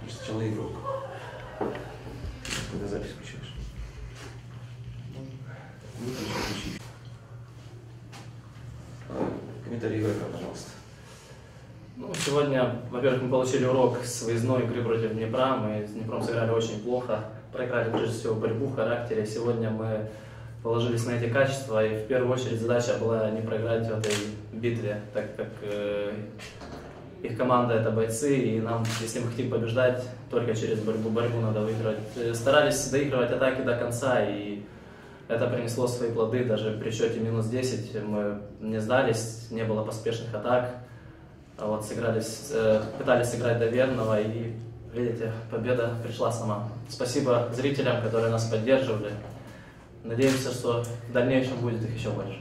Сначала игрок. Когда запись включаешь. Выключи. Комментарий игрока, пожалуйста. Ну, сегодня, во-первых, мы получили урок с выездной игры против Днепра. Мы с Днепром сыграли очень плохо, проиграли прежде всего борьбу, характере. Сегодня мы положились на эти качества, и в первую очередь задача была не проиграть в этой битве, так как их команда это бойцы, и нам, если мы хотим побеждать, только через борьбу надо выиграть. Старались доигрывать атаки до конца, и это принесло свои плоды. Даже при счете -10 мы не сдались, не было поспешных атак. Вот пытались сыграть до верного, и, видите, победа пришла сама. Спасибо зрителям, которые нас поддерживали. Надеемся, что в дальнейшем будет их еще больше.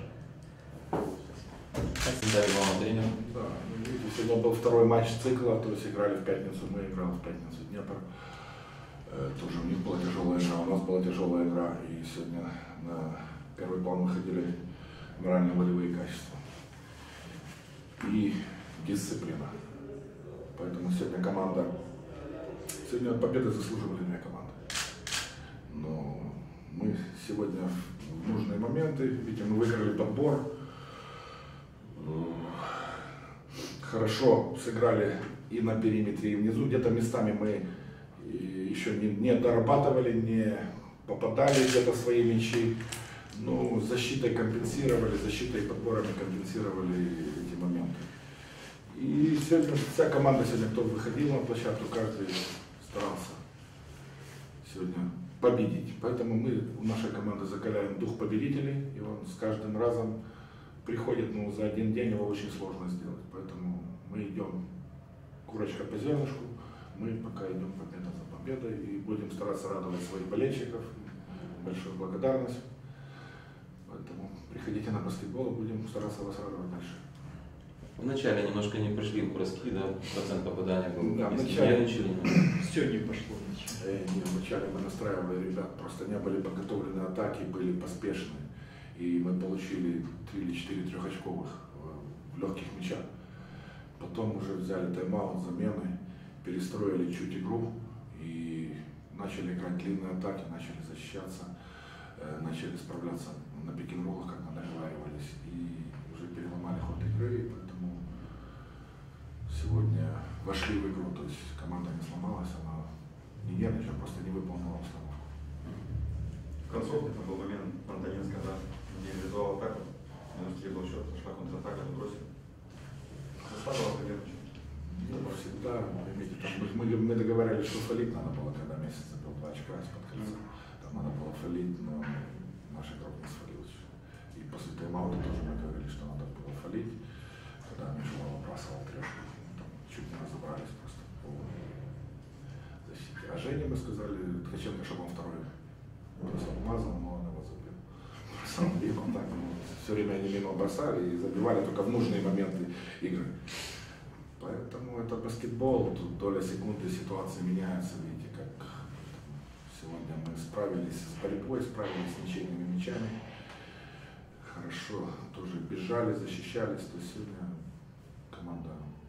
Да, видите, сегодня был второй матч цикла, то есть играли в пятницу, мы играли в пятницу Днепр. Тоже у них была тяжелая игра, у нас была тяжелая игра, и сегодня на первый план выходили морально-волевые качества и дисциплина. Поэтому сегодня победы заслуживали две команды. Но мы сегодня в нужные моменты, видите, мы выиграли подбор, хорошо сыграли и на периметре, и внизу. Где-то местами мы еще не дорабатывали, не попадали где-то в свои мячи. Но защитой компенсировали, защитой и подборами компенсировали эти моменты. И сегодня вся команда, кто выходил на площадку, каждый старался сегодня победить. Поэтому мы в нашей команде закаляем дух победителей, и он с каждым разом приходит, за один день его очень сложно сделать. Поэтому мы идем курочка по зернышку, мы пока идем победа за победой и будем стараться радовать своих болельщиков. Большую благодарность. Поэтому приходите на баскетбол, будем стараться вас радовать дальше. Вначале немножко не пошли в броски, да, процент попадания был. Да, вначале. Все не пошло. Вначале мы настраивали ребят, просто не были подготовлены атаки, были поспешны. И мы получили 3 или 4 трехочковых в легких мячах. Потом уже взяли тайм-аут, замены, перестроили чуть игру и начали играть длинные атаки, начали защищаться, начали справляться на пик-н-роллах, как мы договаривались, и уже переломали ход игры, поэтому сегодня вошли в игру, то есть команда не сломалась, она не нервничала, просто не выполнила установку. В концовке там был момент Антоненко, да, где реализовал атаку, -3 был счет, пошла контратака, бросил. Заставила победу. Всегда, видите, там, мы договаривались, что фалить надо было, когда месяц забил 2 очка из-под кольца. Там надо было фалить, но наш игрок не сфалил. И после тайм-аута тоже мы говорили, что надо было фалить. Когда Мишула выбрасывал трешку, там чуть не разобрались просто по защите. А Жене мы сказали, Ткаченко, чтобы он второй мазал, но он его забил. Сам бил, он так, все время они мимо бросали и забивали только в нужные моменты игры. Поэтому это баскетбол, тут доля секунды, ситуация меняется, видите, как сегодня мы справились с борьбой, справились с ничейными мячами, хорошо тоже бежали, защищались, то есть сегодня команда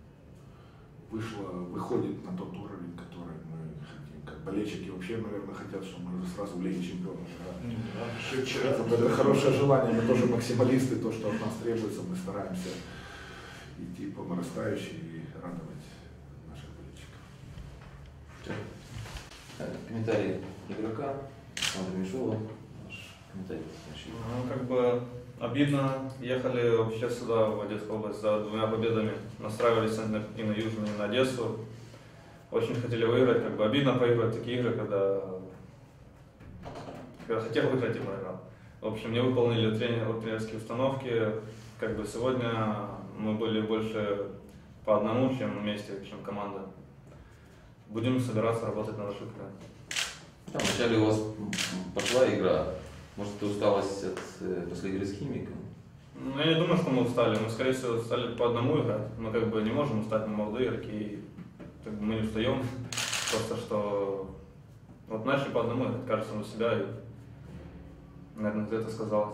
выходит на тот уровень, который мы хотим. Как болельщики вообще, наверное, хотят, чтобы мы уже сразу в Лиге Чемпионов играли. Это хорошее желание, мы тоже максималисты, то, что от нас требуется, мы стараемся идти по нарастающей и радовать наших болельщиков. Комментарий игрока, Александр Мишула, наш комментарий. Обидно, ехали вообще сюда, в Одесскую область, за 2 победами, настраивались и на Южную, и на Одессу. Очень хотели выиграть, обидно проигрывать такие игры, когда хотел выиграть и проиграл. В общем, не выполнили тренерские установки, сегодня мы были больше по одному, чем вместе, чем команда. Будем собираться работать над ошибками. Вначале у вас пошла игра. Может, это усталость после игры с Химиком? Я не думаю, что мы устали. Мы, скорее всего, стали по одному играть. Мы не можем устать, мы молодые игроки. Мы не устаем. Просто что начали по одному играть, кажется, на себя. И, наверное, это сказалось.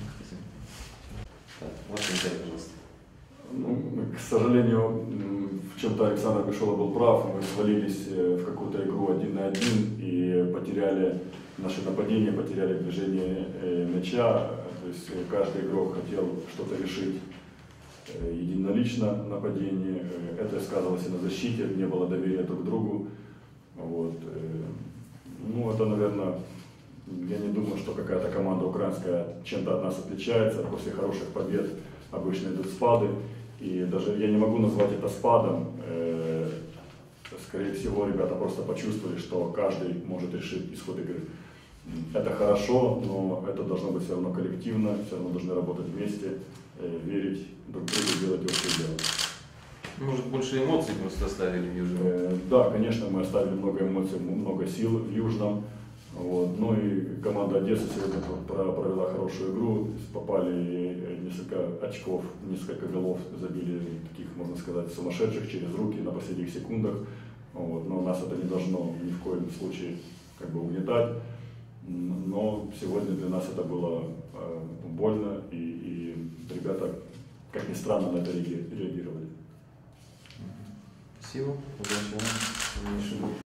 Вот комментарий, пожалуйста. К сожалению, в чем-то Александр Бешола был прав, мы свалились в какую-то игру 1 на 1 и потеряли наше нападение, потеряли движение мяча. То есть каждый игрок хотел что-то решить единолично в нападении. Это сказывалось и на защите, не было доверия друг к другу. Вот. Ну, это, наверное, я не думаю, что какая-то команда украинская чем-то от нас отличается. После хороших побед обычно идут спады. И даже я не могу назвать это спадом. Скорее всего, ребята просто почувствовали, что каждый может решить исход игры. Это хорошо, но это должно быть все равно коллективно, все равно должны работать вместе, верить друг другу, делать общее дело. Может, больше эмоций просто оставили в Южном? Да, конечно, мы оставили много эмоций, много сил в Южном. Вот. Ну и команда Одессы сегодня провела хорошую игру, попали несколько очков, несколько голов забили, таких, можно сказать, сумасшедших через руки на последних секундах. Вот. Но нас это не должно ни в коем случае угнетать. Но сегодня для нас это было больно, и ребята, как ни странно, на это реагировали. Спасибо. Удачи вам.